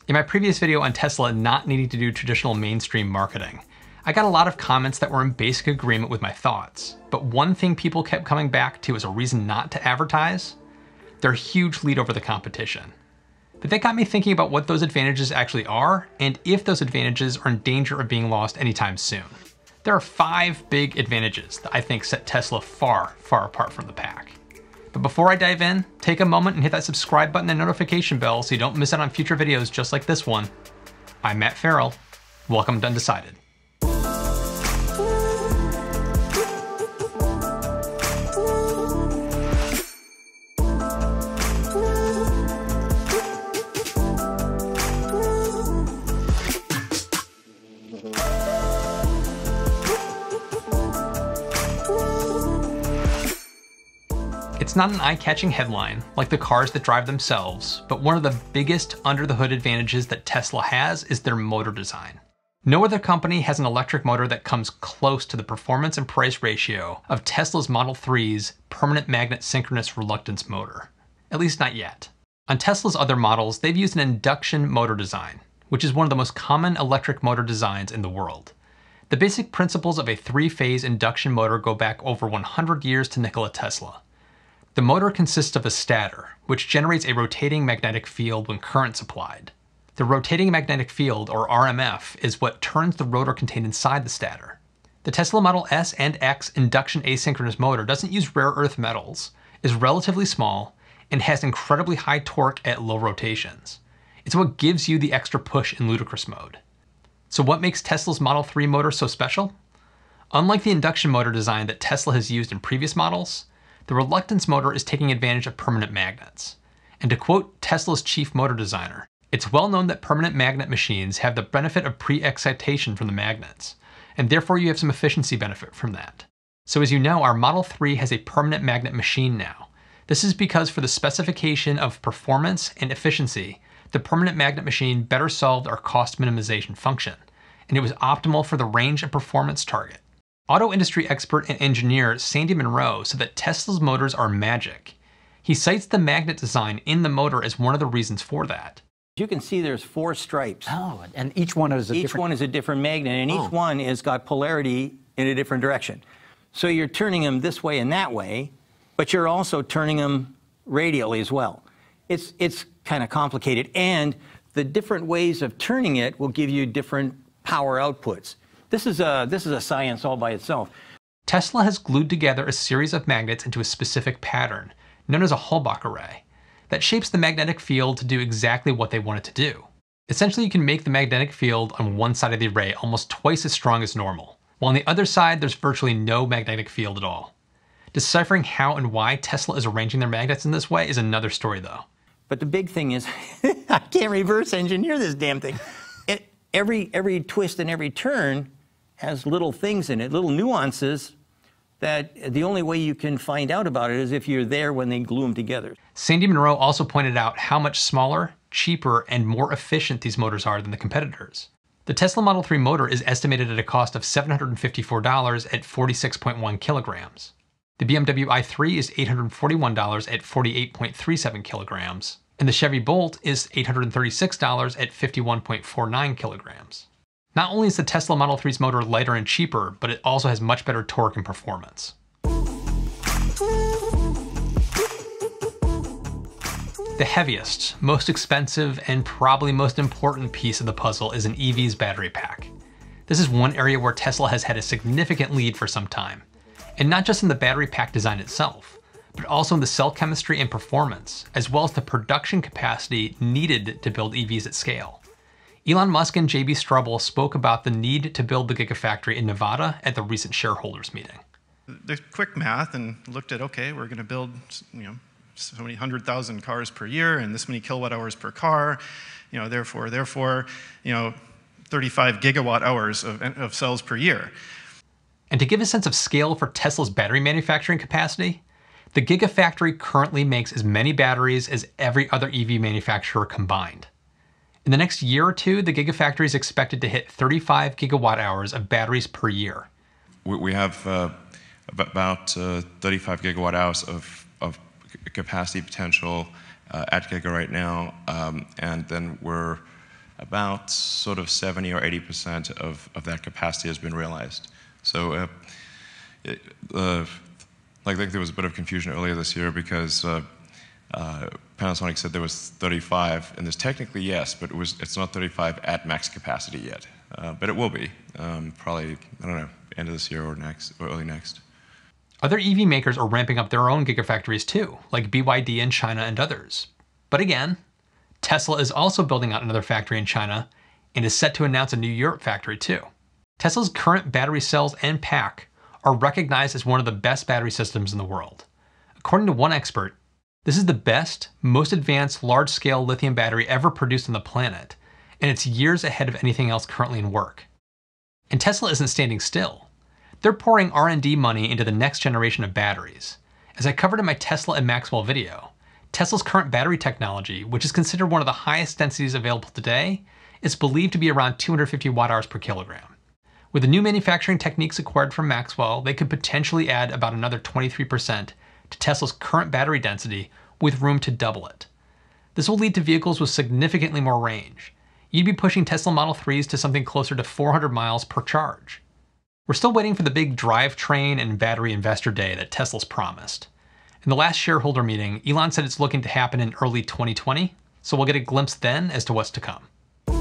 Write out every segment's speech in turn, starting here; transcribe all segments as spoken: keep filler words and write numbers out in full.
In my previous video on Tesla not needing to do traditional mainstream marketing, I got a lot of comments that were in basic agreement with my thoughts, but one thing people kept coming back to as a reason not to advertise: their huge lead over the competition. But that got me thinking about what those advantages actually are, and if those advantages are in danger of being lost anytime soon. There are five big advantages that I think set Tesla far, far apart from the pack. But before I dive in, take a moment and hit that subscribe button and notification bell so you don't miss out on future videos just like this one. I'm Matt Ferrell. Welcome to Undecided. It's not an eye-catching headline like the cars that drive themselves, but one of the biggest under-the-hood advantages that Tesla has is their motor design. No other company has an electric motor that comes close to the performance and price ratio of Tesla's Model three's permanent magnet synchronous reluctance motor. At least not yet. On Tesla's other models, they've used an induction motor design, which is one of the most common electric motor designs in the world. The basic principles of a three-phase induction motor go back over one hundred years to Nikola Tesla. The motor consists of a stator, which generates a rotating magnetic field when current's applied. The rotating magnetic field, or R M F, is what turns the rotor contained inside the stator. The Tesla Model S and X induction asynchronous motor doesn't use rare earth metals, is relatively small, and has incredibly high torque at low rotations. It's what gives you the extra push in ludicrous mode. So what makes Tesla's Model three motor so special? Unlike the induction motor design that Tesla has used in previous models, the reluctance motor is taking advantage of permanent magnets. And to quote Tesla's chief motor designer, "It's well known that permanent magnet machines have the benefit of pre-excitation from the magnets, and therefore you have some efficiency benefit from that." So as you know, our Model three has a permanent magnet machine now. This is because for the specification of performance and efficiency, the permanent magnet machine better solved our cost minimization function, and it was optimal for the range and performance target. Auto industry expert and engineer Sandy Munro said that Tesla's motors are magic. He cites the magnet design in the motor as one of the reasons for that. You can see there's four stripes. Oh, and each one is a each different... one is a different magnet, and Oh. each one has got polarity in a different direction. So you're turning them this way and that way, but you're also turning them radially as well. It's, it's kind of complicated, and the different ways of turning it will give you different power outputs. This is a, this is a science all by itself. Tesla has glued together a series of magnets into a specific pattern, known as a Halbach array, that shapes the magnetic field to do exactly what they want it to do. Essentially, you can make the magnetic field on one side of the array almost twice as strong as normal, while on the other side there's virtually no magnetic field at all. Deciphering how and why Tesla is arranging their magnets in this way is another story though. But the big thing is, I can't reverse engineer this damn thing. It, every, every twist and every turn has little things in it, little nuances, that the only way you can find out about it is if you're there when they glue them together. Sandy Munro also pointed out how much smaller, cheaper, and more efficient these motors are than the competitors. The Tesla Model three motor is estimated at a cost of seven hundred fifty-four dollars at forty-six point one kilograms. The B M W i three is eight hundred forty-one dollars at forty-eight point three seven kilograms, and the Chevy Bolt is eight hundred thirty-six dollars at fifty-one point four nine kilograms. Not only is the Tesla Model three's motor lighter and cheaper, but it also has much better torque and performance. The heaviest, most expensive, and probably most important piece of the puzzle is an E V's battery pack. This is one area where Tesla has had a significant lead for some time, and not just in the battery pack design itself, but also in the cell chemistry and performance, as well as the production capacity needed to build E Vs at scale. Elon Musk and J B Struble spoke about the need to build the Gigafactory in Nevada at the recent shareholders meeting. The quick math and looked at, okay, we're going to build, you know, so many hundred thousand cars per year and this many kilowatt hours per car, you know, therefore, therefore, you know, thirty-five gigawatt hours of, of cells per year. And to give a sense of scale for Tesla's battery manufacturing capacity, the Gigafactory currently makes as many batteries as every other E V manufacturer combined. In the next year or two, the Gigafactory is expected to hit thirty-five gigawatt hours of batteries per year. We have uh, about uh, thirty-five gigawatt hours of, of capacity potential uh, at Giga right now, um, and then we're about sort of seventy or eighty percent of, of that capacity has been realized. So, uh, it, uh, like, I think there was a bit of confusion earlier this year because uh, uh, Panasonic said there was thirty-five, and there's technically yes, but it was, it's not thirty-five at max capacity yet. Uh, but it will be, um, probably, I don't know, end of this year or next, or early next. Other E V makers are ramping up their own gigafactories too, like B Y D in China and others. But again, Tesla is also building out another factory in China and is set to announce a new Europe factory too. Tesla's current battery cells and pack are recognized as one of the best battery systems in the world. According to one expert, this is the best, most advanced large-scale lithium battery ever produced on the planet, and it's years ahead of anything else currently in work. And Tesla isn't standing still. They're pouring R and D money into the next generation of batteries. As I covered in my Tesla and Maxwell video, Tesla's current battery technology, which is considered one of the highest densities available today, is believed to be around two hundred fifty watt hours per kilogram. With the new manufacturing techniques acquired from Maxwell, they could potentially add about another twenty-three percent to Tesla's current battery density with room to double it. This will lead to vehicles with significantly more range. You'd be pushing Tesla Model threes to something closer to four hundred miles per charge. We're still waiting for the big drivetrain and battery investor day that Tesla's promised. In the last shareholder meeting, Elon said it's looking to happen in early twenty twenty, so we'll get a glimpse then as to what's to come.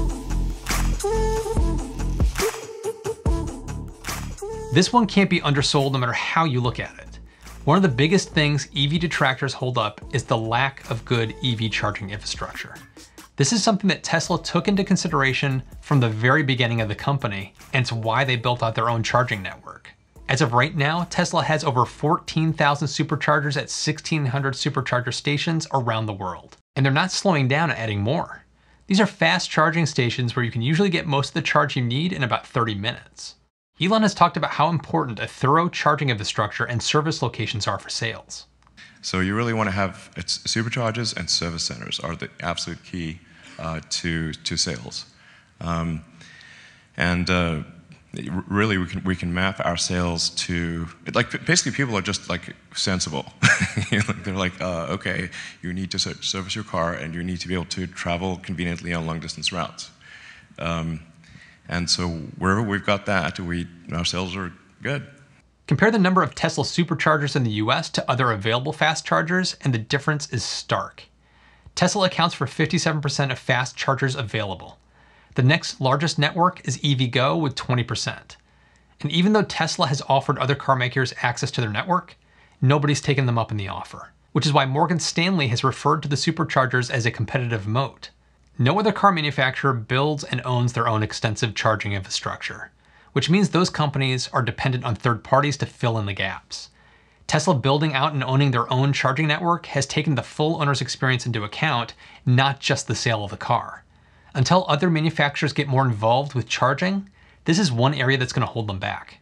This one can't be undersold no matter how you look at it. One of the biggest things E V detractors hold up is the lack of good E V charging infrastructure. This is something that Tesla took into consideration from the very beginning of the company, and it's why they built out their own charging network. As of right now, Tesla has over fourteen thousand superchargers at sixteen hundred supercharger stations around the world. And they're not slowing down and adding more. These are fast charging stations where you can usually get most of the charge you need in about thirty minutes. Elon has talked about how important a thorough charging infrastructure and service locations are for sales. So you really want to have, it's superchargers and service centers are the absolute key uh, to, to sales. Um, and uh, really we can, we can map our sales to, like basically people are just like sensible. They're like, uh, okay, you need to service your car and you need to be able to travel conveniently on long distance routes. Um, And so wherever we've got that, we, our sales are good. Compare the number of Tesla superchargers in the U S to other available fast chargers, and the difference is stark. Tesla accounts for fifty-seven percent of fast chargers available. The next largest network is EVgo with twenty percent. And even though Tesla has offered other car makers access to their network, nobody's taken them up in the offer, which is why Morgan Stanley has referred to the superchargers as a competitive moat. No other car manufacturer builds and owns their own extensive charging infrastructure, which means those companies are dependent on third parties to fill in the gaps. Tesla building out and owning their own charging network has taken the full owner's experience into account, not just the sale of the car. Until other manufacturers get more involved with charging, this is one area that's going to hold them back.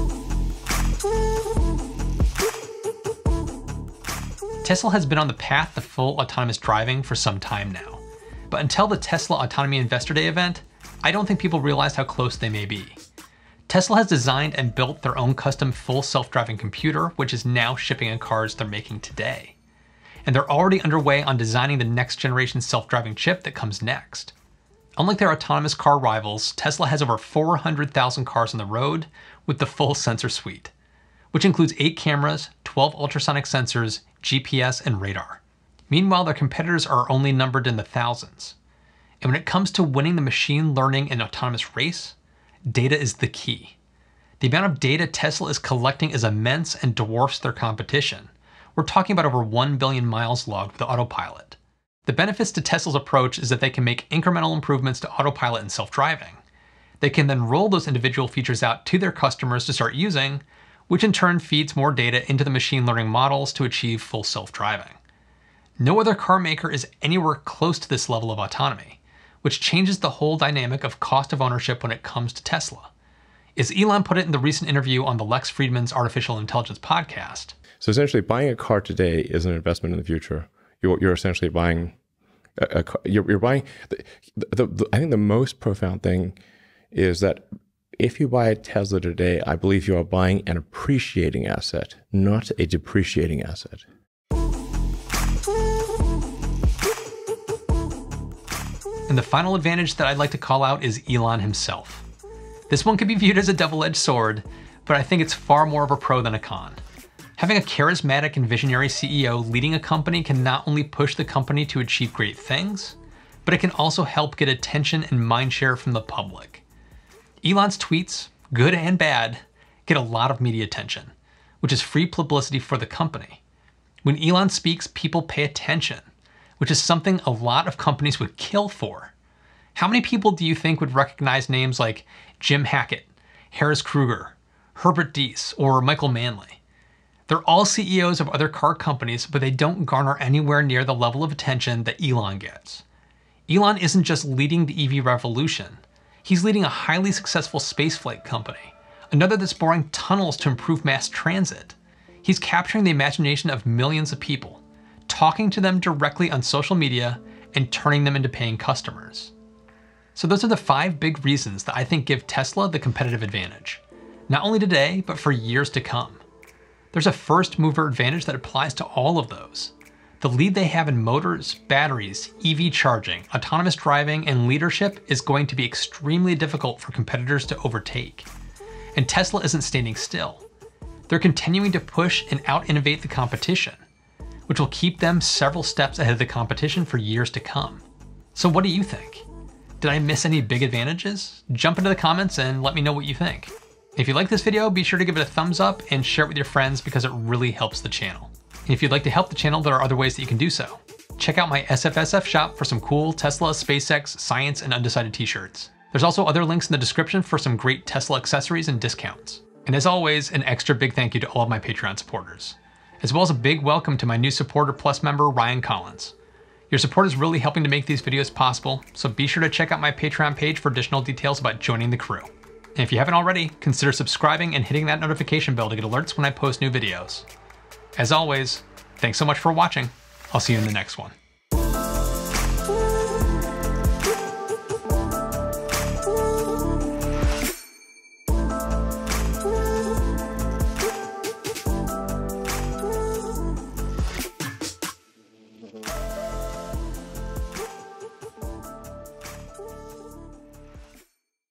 Tesla has been on the path to full autonomous driving for some time now. But until the Tesla Autonomy Investor Day event, I don't think people realized how close they may be. Tesla has designed and built their own custom full self-driving computer, which is now shipping in cars they're making today. And they're already underway on designing the next generation self-driving chip that comes next. Unlike their autonomous car rivals, Tesla has over four hundred thousand cars on the road with the full sensor suite, which includes eight cameras, twelve ultrasonic sensors, G P S, and radar. Meanwhile, their competitors are only numbered in the thousands. And when it comes to winning the machine learning and autonomous race, data is the key. The amount of data Tesla is collecting is immense and dwarfs their competition. We're talking about over one billion miles logged with autopilot. The benefits to Tesla's approach is that they can make incremental improvements to autopilot and self-driving. They can then roll those individual features out to their customers to start using, which in turn feeds more data into the machine learning models to achieve full self-driving. No other car maker is anywhere close to this level of autonomy, which changes the whole dynamic of cost of ownership when it comes to Tesla. As Elon put it in the recent interview on the Lex Friedman's Artificial Intelligence podcast. So essentially, buying a car today is an investment in the future. You're, you're essentially buying a, a car. You're, you're buying. The, the, the, I think the most profound thing is that if you buy a Tesla today, I believe you are buying an appreciating asset, not a depreciating asset. And the final advantage that I'd like to call out is Elon himself. This one could be viewed as a double-edged sword, but I think it's far more of a pro than a con. Having a charismatic and visionary C E O leading a company can not only push the company to achieve great things, but it can also help get attention and mindshare from the public. Elon's tweets, good and bad, get a lot of media attention, which is free publicity for the company. When Elon speaks, people pay attention, which is something a lot of companies would kill for. How many people do you think would recognize names like Jim Hackett, Harris Kruger, Herbert Diess, or Michael Manley? They're all C E Os of other car companies, but they don't garner anywhere near the level of attention that Elon gets. Elon isn't just leading the E V revolution. He's leading a highly successful spaceflight company, another that's boring tunnels to improve mass transit. He's capturing the imagination of millions of people, talking to them directly on social media and turning them into paying customers. So those are the five big reasons that I think give Tesla the competitive advantage, not only today, but for years to come. There's a first mover advantage that applies to all of those. The lead they have in motors, batteries, E V charging, autonomous driving, and leadership is going to be extremely difficult for competitors to overtake. And Tesla isn't standing still. They're continuing to push and out-innovate the competition, which will keep them several steps ahead of the competition for years to come. So what do you think? Did I miss any big advantages? Jump into the comments and let me know what you think. If you like this video, be sure to give it a thumbs up and share it with your friends because it really helps the channel. And if you'd like to help the channel, there are other ways that you can do so. Check out my S F S F shop for some cool Tesla, SpaceX, Science, and Undecided t-shirts. There's also other links in the description for some great Tesla accessories and discounts. And as always, an extra big thank you to all of my Patreon supporters, as well as a big welcome to my new Supporter Plus member, Ryan Collins. Your support is really helping to make these videos possible, so be sure to check out my Patreon page for additional details about joining the crew. And if you haven't already, consider subscribing and hitting that notification bell to get alerts when I post new videos. As always, thanks so much for watching. I'll see you in the next one.